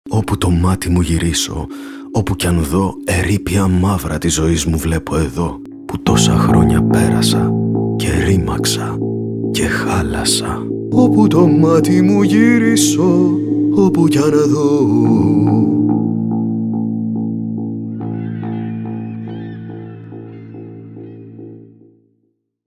Όπου το μάτι μου γυρίσω, όπου κι αν δω, ερείπια μαύρα της ζωής μου βλέπω εδώ, που τόσα χρόνια πέρασα και ρήμαξα και χάλασα. Όπου το μάτι μου γυρίσω, όπου κι αν δω,